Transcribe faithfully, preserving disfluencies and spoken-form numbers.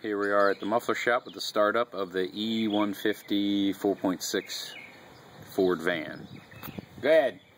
Here we are at the muffler shop with the startup of the E one fifty four point six Ford van. Go ahead.